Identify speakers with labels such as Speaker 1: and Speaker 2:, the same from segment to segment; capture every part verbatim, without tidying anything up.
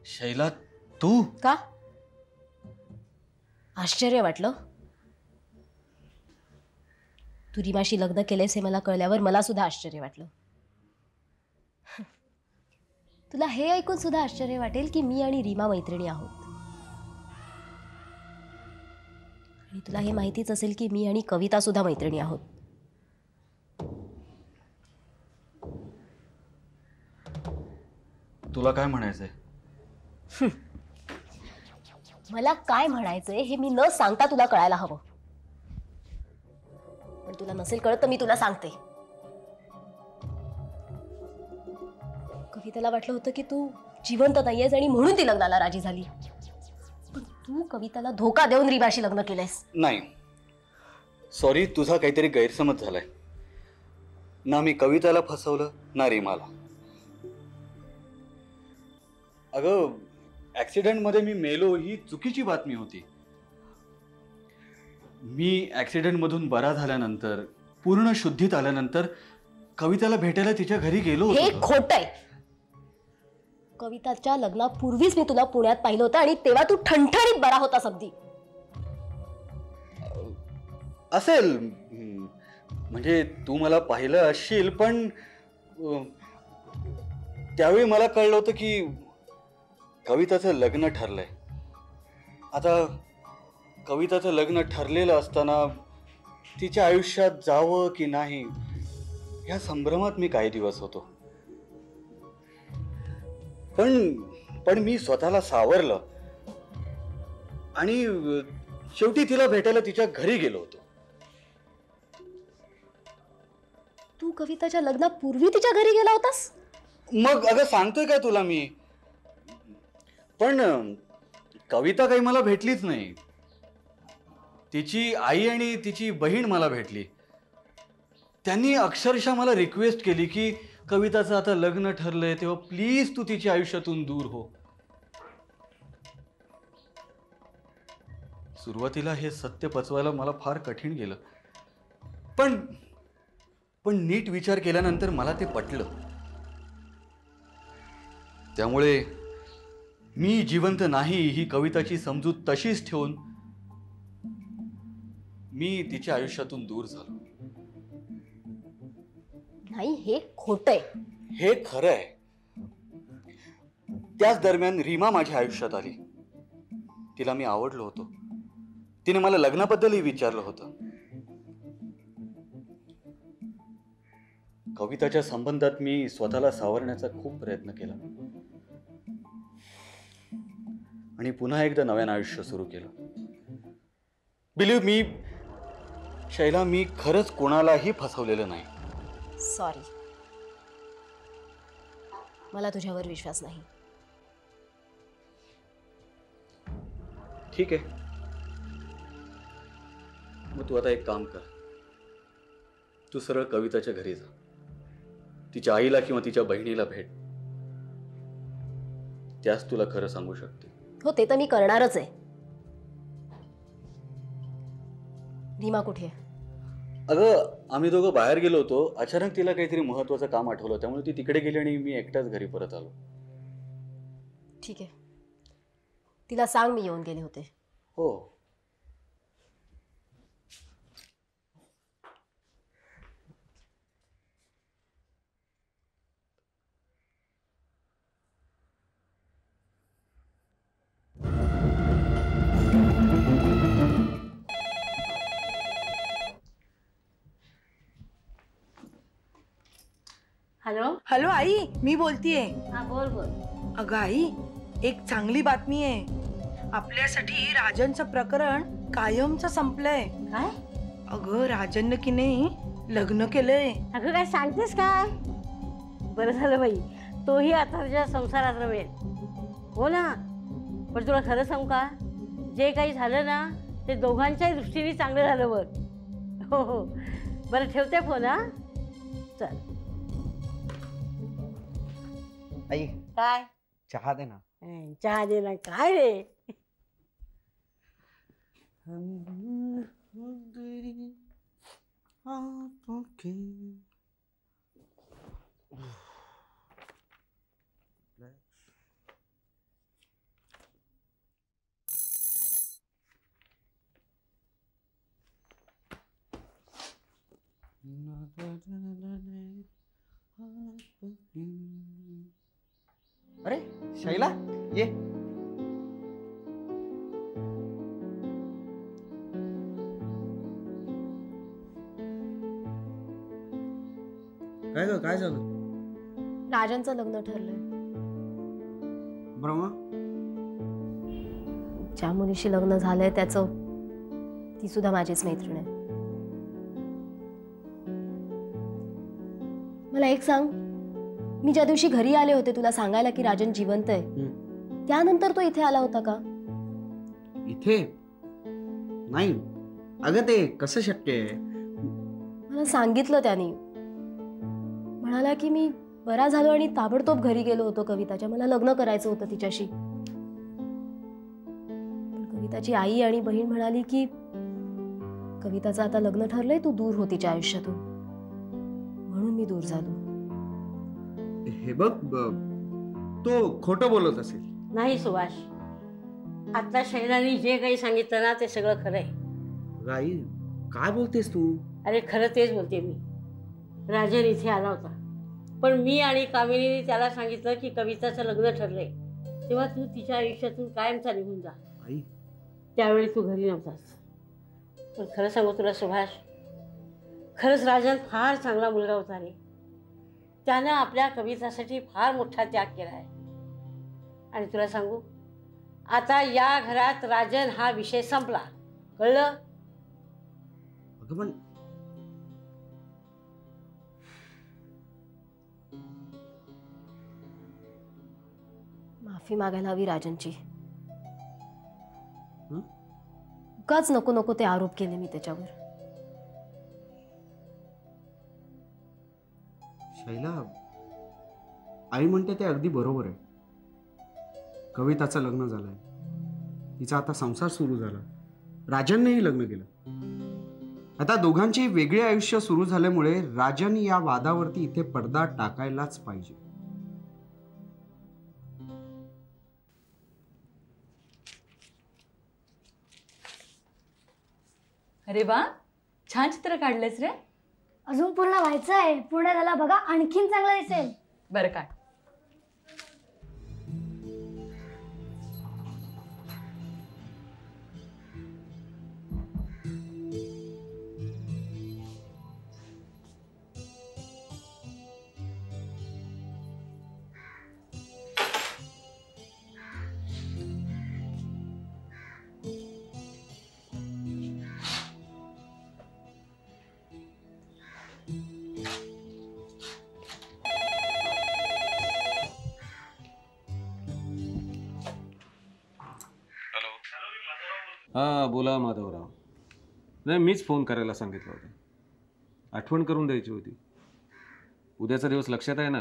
Speaker 1: शैला तू
Speaker 2: का आश्चर्य वाटलं? तू रीमाशी लग्न केलेस हे मला कळल्यावर मला सुद्धा आश्चर्य वाटलं. तुला हे ऐकून सुद्धा आश्चर्य वाटेल की मी आणि रीमा मैत्रिणी आहोत. आणि तुला हे माहितीच असेल की मी आणि कविता सुद्धा मैत्रिणी आहोत.
Speaker 1: तुला काय म्हणायचंय?
Speaker 2: मला काय म्हणायचंय हे मी न सांगता तुला कळायला हवं. पण तुला नसेल कळत तर मी तुला सांगते. कविताला वाटलं होतं की तू जिवंत नाहीयेस आणि म्हणून ती लग्नाला राजी झाली. पण तू कविताला धोका देऊन रीमाशी लग्न केलंयस.
Speaker 1: नाही सॉरी, तुझा काहीतरी गैरसमज झालाय. ना मी कविताला फसवलं ना रीमाला. अगं ऍक्सिडेंट मध्ये मी मेलो ही चुकीची बातमी होती. मी ऍक्सिडेंट मधून बरा झाल्यानंतर पूर्ण शुद्धीत आल्यानंतर कविताला भेटायला तिच्या घरी गेलो होतो.
Speaker 2: हे खोटं आहे. कविताच्या लग्नापूर्वीच मी तुला पुण्यात पाहिलं होतं आणि तेव्हा तू ठणठणीत बरा होतास अगदी.
Speaker 1: असेल म्हणजे तू मला पाहिलं असशील पण त्यावेळी मला कळलं होतं की कविताचं लग्न ठरलंय. आता कविताचं लग्न ठरलेलं असताना तिच्या आयुष्यात जावं की नाही या संभ्रमात मी काही दिवस होतो. पण पण मी स्वतःला सावरलं आणि शेवटी तिला भेटायला तिच्या घरी गेलो होतो.
Speaker 2: तू कविताच्या लग्नापूर्वी तिच्या घरी गेला होतास?
Speaker 1: मग अगं सांगतोय काय तुला मी. पण कविता काही मला भेटलीच नाही. तिची आई आणि तिची बहीण मला भेटली. त्यांनी अक्षरशः मला रिक्वेस्ट केली की कविताचं आता लग्न ठरलंय तेव्हा प्लीज तू तिच्या आयुष्यातून दूर हो. सुरुवातीला हे सत्य पचवायला मला फार कठीण गेलं. पण पण नीट विचार केल्यानंतर मला ते पटलं. त्यामुळे मी जिवंत नाही ही कविताची समजूत तशीच ठेवून मी तिच्या आयुष्यातून दूर झालो.
Speaker 2: नाही हे खोटं आहे.
Speaker 1: हे खरं आहे. त्याच दरम्यान रीमा माझ्या आयुष्यात आली. तिला मी आवडलो होतो. तिने मला लग्नाबद्दलही विचारलं होतं. कविताच्या संबंधात मी स्वतःला सावरण्याचा खूप प्रयत्न केला आणि पुन्हा एकदा नव्यानं आयुष्य सुरू केलं. बिलीव्ह मी शैला, मी खरंच कोणालाही फसवलेलं नाही.
Speaker 2: सॉरी, मला तुझ्यावर विश्वास नाही.
Speaker 1: ठीक आहे, मग तू आता एक काम कर. तू सरळ कविताच्या घरी जा. तिच्या आईला किंवा तिच्या बहिणीला भेट. त्याच तुला खरं सांगू शकते.
Speaker 2: हो ते तर मी करणारच आहे. रीमा कुठे आहे?
Speaker 1: अगं आम्ही दोघं बाहेर गेलो होतो. अचानक तिला काहीतरी महत्वाचं काम आठवलं त्यामुळे ती तिकडे गेली आणि मी एकटाच घरी परत आलो.
Speaker 2: ठीक आहे, तिला सांग मी येऊन गेले होते.
Speaker 1: हो.
Speaker 3: हॅलो
Speaker 4: हॅलो आई, मी बोलतीये.
Speaker 3: हा बोल बोल.
Speaker 4: अगं आई, एक चांगली बातमी आहे. आपल्यासाठी राजनचं प्रकरण कायमचं संपलंय.
Speaker 3: काय?
Speaker 4: अगं राजननं की नाही लग्न केलंय.
Speaker 3: अगं काय सांगतेस काय? बरं झालं बाई, तोही आता तुझ्या संसारात रमेल. हो ना. पण तुला खरं सांगू का, जे काही झालं ना ते दोघांच्याही दृष्टीने चांगलं झालं बघ. हो हो. बरं ठेवते फोन. हा चल.
Speaker 5: आई
Speaker 3: काय?
Speaker 5: चहा दे ना.
Speaker 3: चहा दे ना. काय रे?
Speaker 5: अरे शैला ये. काय ग काय झालं?
Speaker 2: राजांचं लग्न ठरलंय.
Speaker 5: ब्रह्मा
Speaker 2: ज्या मुलीशी लग्न झालंय त्याचं ती सुद्धा माझीच मैत्रीण आहे. मला एक सांग, मी ज्या दिवशी घरी आले होते तुला सांगायला की राजन जिवंत आहे, त्यानंतर तो इथे आला होता का?
Speaker 5: इथे नाही. अगं ते कसं शक्य आहे?
Speaker 2: मला सांगितलं त्याने. म्हणाला की मी बरा झालो आणि ताबडतोब घरी गेलो होतो कविताच्या. मला लग्न करायचं होतं तिच्याशी. पण कविताची आई आणि बहीण म्हणाली की कविताचं आता लग्न ठरलंय, तू दूर हो तिच्या आयुष्यातून. म्हणून मी दूर झालो.
Speaker 5: हे बघ, तो खोटं बोलत असेल.
Speaker 3: नाही सुभाष, आता शैलाने जे काही सांगितलं ना ते सगळं खरं आहे.
Speaker 5: आई काय बोलतेस तू?
Speaker 3: अरे खरं तेच बोलते मी. राजन इथे आला होता, पण मी आणि कामिनीने त्याला सांगितलं की कविताचं लग्न ठरलंय, तेव्हा तू तिच्या आयुष्यातून कायमचा निघून जा.
Speaker 5: आई
Speaker 3: त्यावेळी तू घरी नव्हतास. पण खरं सांगू तुला सुभाष, खरंच राजन फार चांगला मुलगा होता रे. त्यानं आपल्या कवितासाठी फार मोठा त्याग केला आहे. आणि तुला सांगू, आता या घरात राजन हा विषय संपला, कळलं?
Speaker 5: अगं पण
Speaker 2: माफी मागायला हवी राजनची. उगाच नको नको ते आरोप केले मी त्याच्यावर.
Speaker 5: शैला, आई म्हणते ते अगदी बरोबर आहे. कविताचं लग्न झालंय, तिचा आता संसार सुरू झाला. राजननेही लग्न केलं. आता दोघांचे वेगळे आयुष्य सुरू झाल्यामुळे राजन या वादावरती इथे पडदा टाकायलाच पाहिजे.
Speaker 6: अरे वा, छान चित्र काढलेस रे.
Speaker 7: अजून पूर्ण व्हायचं आहे. पूर्ण झाला बघा, आणखीन चांगलं दिसेल.
Speaker 6: बरं काढ.
Speaker 8: हां बोला माधवराव. नाही, मीच फोन करायला सांगितलं होतं. आठवण करून द्यायची होती. उद्याचा दिवस लक्षात आहे ना?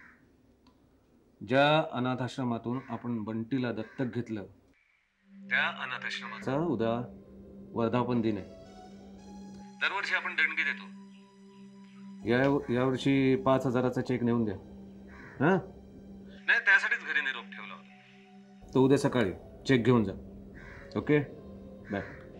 Speaker 8: ज्या अनाथाश्रमातून आपण बंटीला दत्तक घेतलं त्या अनाथाश्रमाचा उद्या वर्धापन दिन आहे. दरवर्षी आपण देणगी देतो. या यावर्षी पाच हजाराचा चेक नेऊन द्या. हां नाही, त्यासाठीच घरी निरोप ठेवला होता. तो उद्या सकाळी चेक घेऊन जा. Okay bye.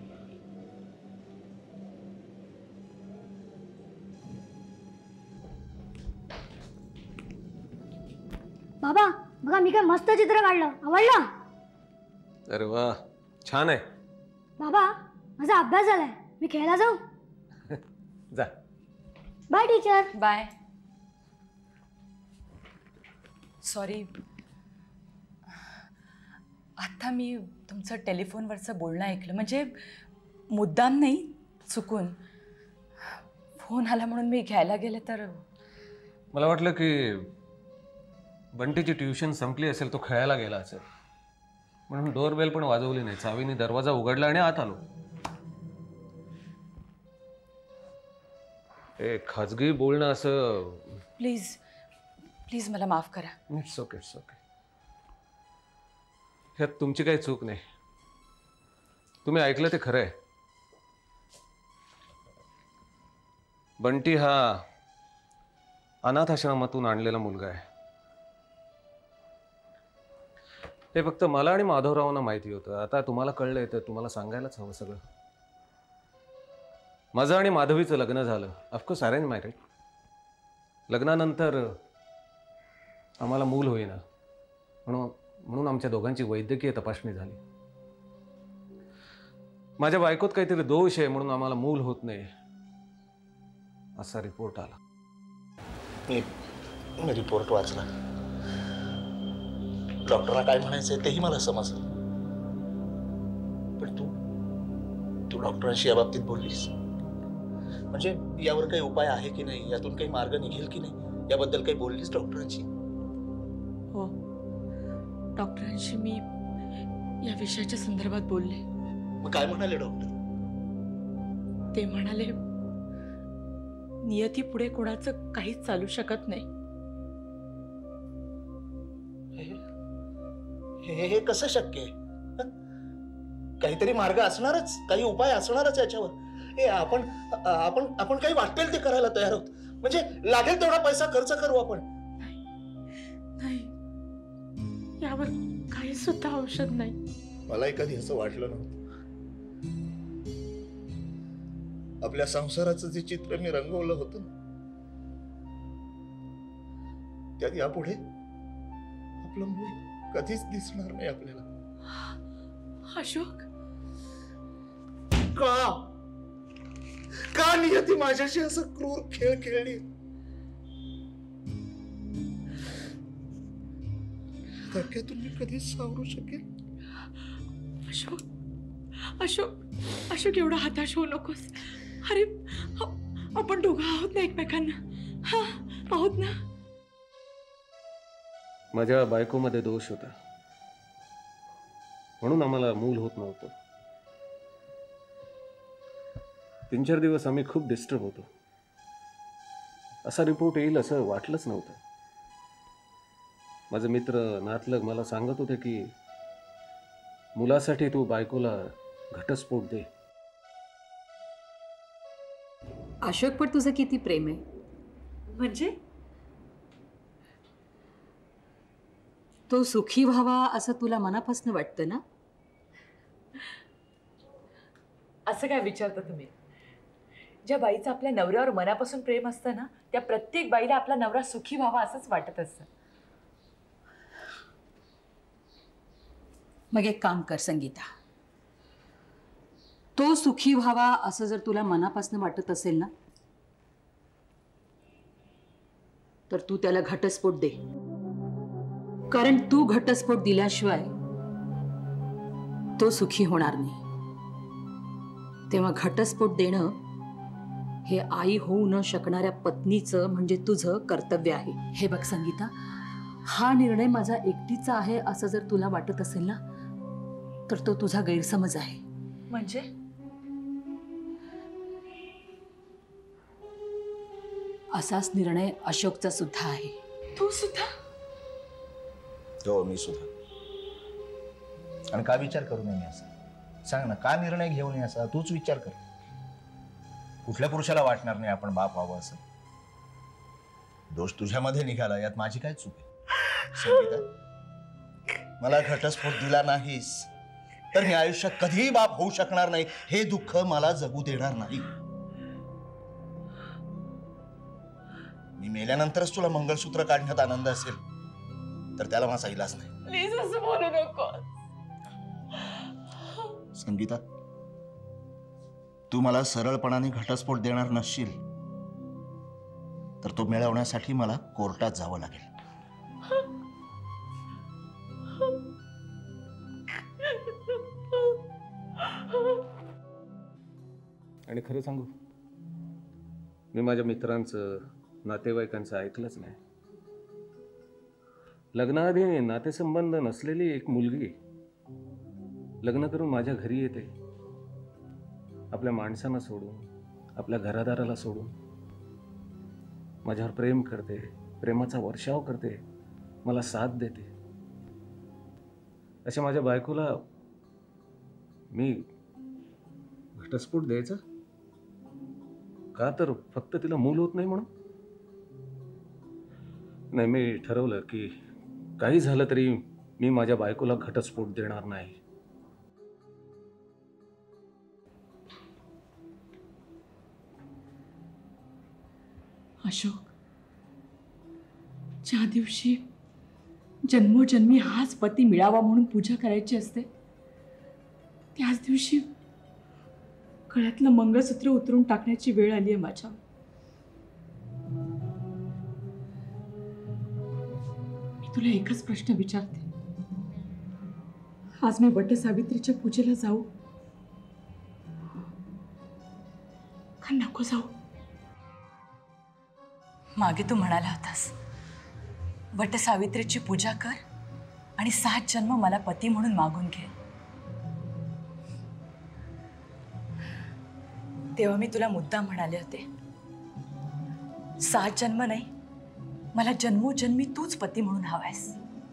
Speaker 7: बाबा बघा, मी काय मस्त चित्र काढलं. आवडलं?
Speaker 8: अरे वा, छान आहे.
Speaker 7: बाबा माझा अभ्यास झालाय, मी खेळायला जाऊ?
Speaker 8: जा.
Speaker 7: Bye teacher.
Speaker 6: बाय. सॉरी, आता मी तुमचं टेलिफोनवरचं बोलणं ऐकलं. म्हणजे मुद्दाम नाही, चुकून फोन आला म्हणून मी घ्यायला गेले तर.
Speaker 8: मला वाटलं की बंटीची ट्युशन संपली असेल, तो खेळायला गेला असेल म्हणून डोरबेल पण वाजवली नाही. चावीने दरवाजा उघडला आणि आत आलो. ए खाजगी बोलणं असं.
Speaker 6: प्लीज प्लीज मला माफ करा.
Speaker 8: It's okay it's okay. ह्यात तुमची काही चूक नाही. तुम्ही ऐकलं ते खरं आहे. बंटी हा अनाथ आश्रमातून आणलेला मुलगा आहे. हे फक्त मला आणि माधवरावांना माहिती होतं. आता तुम्हाला कळलंय तर तुम्हाला सांगायलाच हवं सगळं. माझं आणि माधवीचं लग्न झालं. Of course arrange marriage. लग्नानंतर आम्हाला मूल होईना, म्हणून म्हणून आमच्या दोघांची वैद्यकीय तपासणी झाली. माझ्या बायकोत काहीतरी दोष आहे म्हणून आम्हाला मूल होत नाही असा रिपोर्ट आला.
Speaker 9: मी मी रिपोर्ट वाचला. डॉक्टरला काय म्हणायचंय तेही मला समजलं. पण तू तू डॉक्टरांशी या बाबतीत बोललीस? म्हणजे यावर काही उपाय आहे की नाही, यातून काही मार्ग निघेल की नाही, याबद्दल काही बोललीस डॉक्टरांशी?
Speaker 6: हो, डॉक्टरांशी मी या विषयाच्या संदर्भात बोलले.
Speaker 9: मग काय म्हणाले डॉक्टर?
Speaker 6: ते म्हणाले नियती पुढे कोणाचं काहीच चालू शकत नाही.
Speaker 9: हे हे कसं शक्य आहे? काहीतरी मार्ग असणारच, काही उपाय असणारच याच्यावर. हे आपण आपण आपण काही वाटेल ते करायला तयार आहोत. म्हणजे लागेल तेवढा पैसा खर्च करू आपण.
Speaker 6: नाही, यावर काही सुद्धा औषध नाही.
Speaker 9: मलाही कधी असं वाटलं नव्हतं. आपल्या संसाराचं जे चित्र मी रंगवलं होतं त्यात यापुढे आपलं मूल कधीच दिसणार नाही आपल्याला.
Speaker 6: अशोक,
Speaker 9: का का नियती माझ्याशी असं क्रूर खेळ खेळली? धक्क्यातून मी कधीच सावरू शकेल?
Speaker 6: अशोक, अशोक, अशोक एवढा हताश होऊ नकोस. अरे आपण दोघं आहोत ना एकमेकांना. हा, आहोत ना.
Speaker 8: माझ्या बायकोमध्ये दोष होता म्हणून आम्हाला मूल होत नव्हतं. तीन चार दिवस आम्ही खूप डिस्टर्ब होतो. असा रिपोर्ट येईल असं वाटलंच नव्हतं. माझे मित्र नातलग मला सांगत होते की मुलासाठी तू बायकोला घटस्फोट दे.
Speaker 10: अशोक, पण तुझं किती प्रेम आहे.
Speaker 6: म्हणजे
Speaker 10: तो सुखी व्हावा असं तुला मनापासून वाटतं ना?
Speaker 6: असं काय विचारता तुम्ही? ज्या बाईचं आपल्या नवऱ्यावर मनापासून प्रेम असतं ना, त्या प्रत्येक बाईला आपला नवरा सुखी व्हावा असंच वाटत असतं.
Speaker 10: मग एक काम कर संगीता, तो सुखी व्हावा असं जर तुला मनापासून वाटत असेल ना, तर तू त्याला घटस्फोट दे. कारण तू घटस्फोट दिल्याशिवाय तो सुखी होणार नाही. तेव्हा घटस्फोट देणं हे आई होऊ न शकणाऱ्या पत्नीचं म्हणजे तुझं कर्तव्य आहे. हे बघ संगीता, हा निर्णय माझा एकटीचा आहे असं जर तुला वाटत असेल ना, तर तो तुझा गैरसमज आहे.
Speaker 6: म्हणजे
Speaker 10: असाच निर्णय अशोकचा सुद्धा आहे.
Speaker 6: तू सुद्धा?
Speaker 9: हो, मी सुद्धा. आणि का विचार करू नये मी असा? सांग ना, का निर्णय घेऊ नये असा? तूच विचार कर. कुठल्या पुरुषाला वाटणार नाही आपण बाप व्हावं असं? दोष तुझ्यामध्ये निघाला, यात माझी काय चूक आहे? संगीता, मला घटस्फोट दिला नाहीस तर मी आयुष्यात कधीही बाप होऊ शकणार नाही. हे दुःख मला जगू देणार नाही. मी मेल्यानंतरच तुला मंगळसूत्र काढण्यात आनंद असेल तर त्याला माझा इलाज नाही.
Speaker 6: प्लीज असं बोलू नको.
Speaker 9: संगीता, तू मला सरळपणाने घटस्फोट देणार नसशील तर तो मिळवण्यासाठी मला कोर्टात जावं लागेल.
Speaker 8: आणि खरं सांगू, मी माझ्या मित्रांचं नातेवाईकांचं ऐकलंच नाही. लग्नाआधी नातेसंबंध नसलेली एक मुलगी लग्न करून माझ्या घरी येते, आपल्या माणसांना सोडून, आपल्या घरादाराला सोडून माझ्यावर प्रेम करते, प्रेमाचा वर्षाव करते, मला साथ देते. अशा माझ्या बायकोला मी घटस्फोट द्यायचा का? तर फक्त तिला मूल होत नाही म्हणून? नाही, मी ठरवलं की काही झालं तरी मी माझ्या बायकोला घटस्फोट देणार नाही.
Speaker 6: अशोक, ज्या दिवशी जन्मोजन्मी हाच पती मिळावा म्हणून पूजा करायची असते त्याच दिवशी गळ्यातलं मंगळसूत्र उतरून टाकण्याची वेळ आली आहे माझ्या. मी तुला एकच प्रश्न विचारते, आज मी वटसावित्रीच्या पूजेला जाऊ का नको जाऊ? मागे तू म्हणाला होतास वटसावित्रीची पूजा कर आणि सात जन्म मला पती म्हणून मागून घे. तेव्हा मी तुला मुद्दा म्हणाले होते, सात जन्म नाही, मला जन्मोजन्मी तूच पती म्हणून हवायस.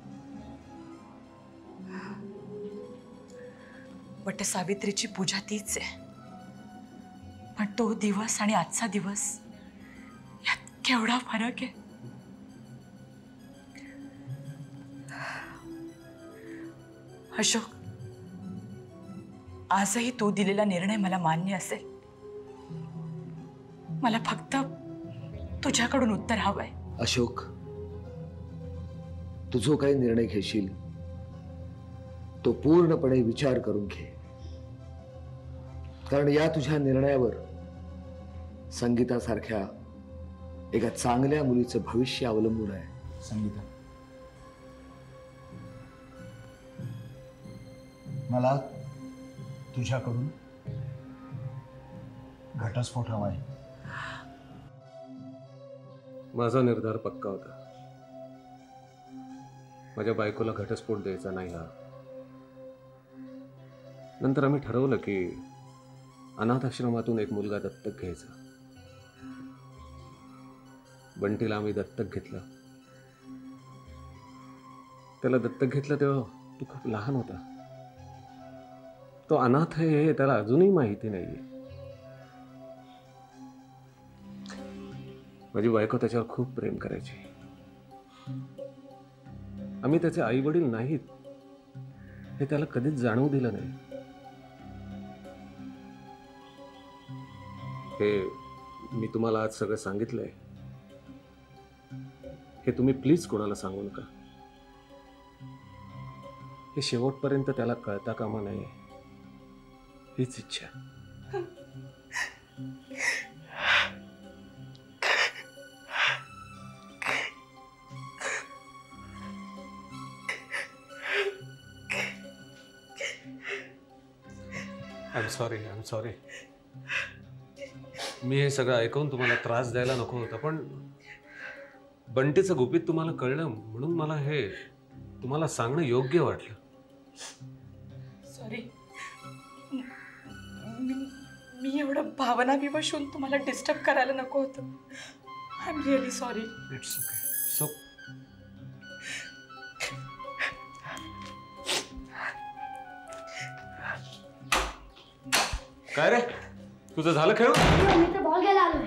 Speaker 6: वटसावित्रीची पूजा तीच आहे, पण तो दिवस आणि आजचा दिवस यात केवढा फरक आहे. अशोक, आजही तू दिलेला निर्णय मला मान्य असेल. मला फक्त तुझ्याकडून उत्तर हवंय.
Speaker 8: अशोक, तू जो काही निर्णय घेशील तो पूर्णपणे विचार करून घे, कारण या तुझ्या निर्णयावर संगीतासारख्या एका चांगल्या मुलीचं भविष्य अवलंबून आहे.
Speaker 9: संगीता, मला तुझ्याकडून घटस्फोट हवा आहे.
Speaker 8: माझा निर्धार पक्का होता. माझ्या बायकोला घटस्फोट द्यायचा नाही हा. नंतर आम्ही ठरवलं की अनाथ आश्रमातून एक मुलगा दत्तक घ्यायचा. बंटीला आम्ही दत्तक घेतलं. त्याला दत्तक घेतलं तेव्हा तो खूप लहान होता. तो अनाथ आहे हे त्याला अजूनही माहिती नाहीये. माझी बायको त्याच्यावर खूप प्रेम करायची. आम्ही त्याचे आई वडील नाहीत हे त्याला कधीच जाणवू दिलं नाही. हे मी तुम्हाला आज सगळं सांगितलंय, हे तुम्ही प्लीज कोणाला सांगू नका. हे शेवटपर्यंत त्याला कळता कामा नये हीच इच्छा. I am sorry I am sorry मी हे सगळं ऐकून तुम्हाला त्रास द्यायला नको होता, पण बंटीचं गुपित तुम्हाला कळलं म्हणून मला हे तुम्हाला सांगणं योग्य वाटलं.
Speaker 6: सॉरी, मी मी एवढं भावना विवश होऊन तुम्हाला डिस्टर्ब करायला नको होतं. I am really sorry.
Speaker 8: It's okay. So काय रे, तुझं झालं खेळून?
Speaker 7: मी तर बॉल घ्यायला आलोय.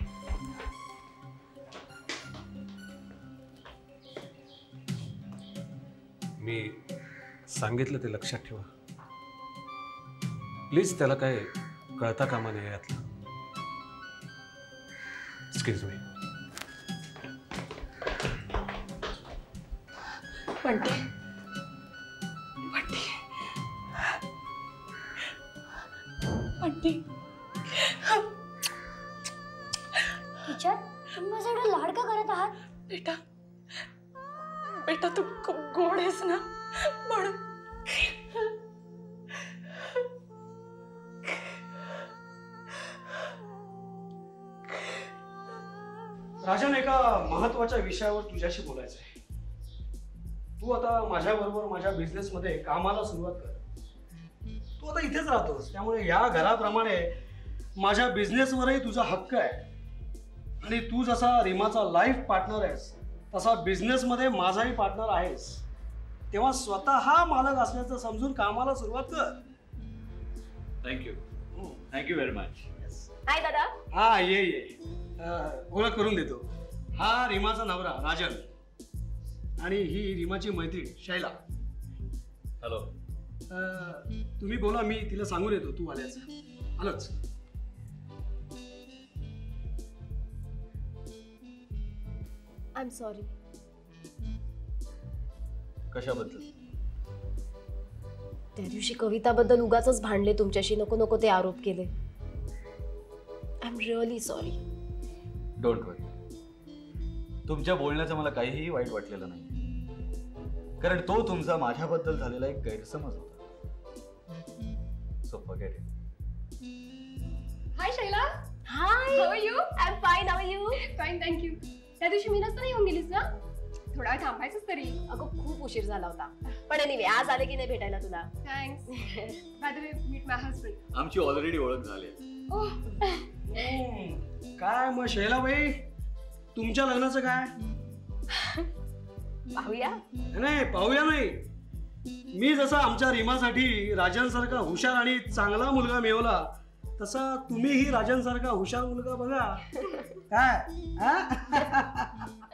Speaker 8: मी सांगितलं ते लक्षात ठेवा प्लीज. त्याला काय कळता कामा नये यातलं. Excuse me.
Speaker 6: Bunty, Bunty, Bunty.
Speaker 7: Teacher, तुम्ही माझा एवढा लाड का करत आहात?
Speaker 6: बेटा, बेटा तू खूप गोड आहेस ना म्हणून.
Speaker 11: राजन, एका महत्वाच्या विषयावर तुझ्याशी बोलायचं आहे. तू आता माझ्या बरोबर माझ्या बिझनेस मध्ये कामाला सुरुवात कर. तू आता इथेच राहतोस, त्यामुळे या घराप्रमाणे माझ्या बिझनेसवरही तुझा हक्क आहे. आणि तू जसा रीमाचा लाईफ पार्टनर आहेस तसा बिझनेस मध्ये माझाही पार्टनर आहेस. तेव्हा स्वतः मालक असल्याचं समजून कामाला सुरुवात कर.
Speaker 1: Thank you thank you very much.
Speaker 2: Hi दादा.
Speaker 11: हा ये ये अं, ओळख करून देतो. हा रीमाचा नवरा राजन आणि ही रीमाची मैत्रीण शैला.
Speaker 1: हॅलो.
Speaker 11: तुम्ही बोला, मी तिला सांगून येतो तू आल्याचं. आलोच.
Speaker 2: I am sorry.
Speaker 1: कशाबद्दल?
Speaker 2: त्या दिवशी कविताबद्दल उगाचच भांडले तुमच्याशी, नको नको ते आरोप केले. I am really sorry.
Speaker 1: Don't worry. तुमच्या बोलण्याचं मला काहीही वाईट वाटलेलं नाही, कारण तो तुमचा माझ्याबद्दल झालेला एक गैरसमज होता. So forget it.
Speaker 12: Hi Shaila.
Speaker 2: Hi.
Speaker 12: How are you?
Speaker 2: I am fine. How are you?
Speaker 12: Fine thank you. त्या दिवशी मी नसताना येऊन गेलीस ना, थोडा वेळ थांबायचंच तरी.
Speaker 2: अगं खूप उशीर झाला होता, पण एनिवे आज आले की नाही भेटायला तुला.
Speaker 12: Thanks. By the way meet my husband.
Speaker 1: आमची ऑलरेडी ओळख झाली.
Speaker 12: ओह
Speaker 11: काय मग शैलाबाई, तुमच्या लग्नाचं काय?
Speaker 2: पाहूया.
Speaker 11: नाही पाहूया नाही, मी जसा आमच्या रीमासाठी राजांसारखा हुशार आणि चांगला मुलगा मिळवला, तसा तुम्हीही राजांसारखा हुशार मुलगा बघा. काय?